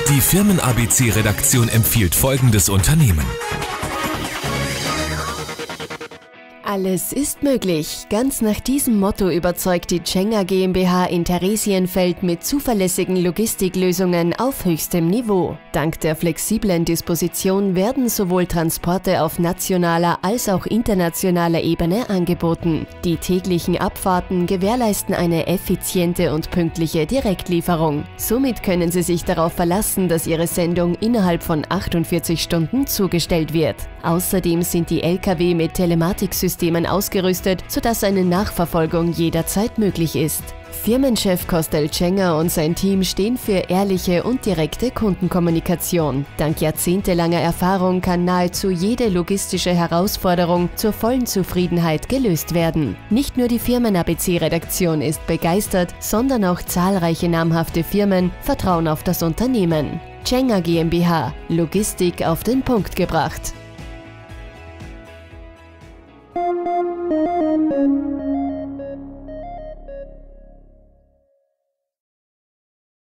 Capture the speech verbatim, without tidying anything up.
Die Firmen-A B C-Redaktion empfiehlt folgendes Unternehmen. Alles ist möglich. Ganz nach diesem Motto überzeugt die Chenga GmbH in Theresienfeld mit zuverlässigen Logistiklösungen auf höchstem Niveau. Dank der flexiblen Disposition werden sowohl Transporte auf nationaler als auch internationaler Ebene angeboten. Die täglichen Abfahrten gewährleisten eine effiziente und pünktliche Direktlieferung. Somit können Sie sich darauf verlassen, dass Ihre Sendung innerhalb von achtundvierzig Stunden zugestellt wird. Außerdem sind die L K W mit Telematiksystemen ausgerüstet, sodass eine Nachverfolgung jederzeit möglich ist. Firmenchef Kostel Chenga und sein Team stehen für ehrliche und direkte Kundenkommunikation. Dank jahrzehntelanger Erfahrung kann nahezu jede logistische Herausforderung zur vollen Zufriedenheit gelöst werden. Nicht nur die Firmen-A B C-Redaktion ist begeistert, sondern auch zahlreiche namhafte Firmen vertrauen auf das Unternehmen. Chenga GmbH – Logistik auf den Punkt gebracht.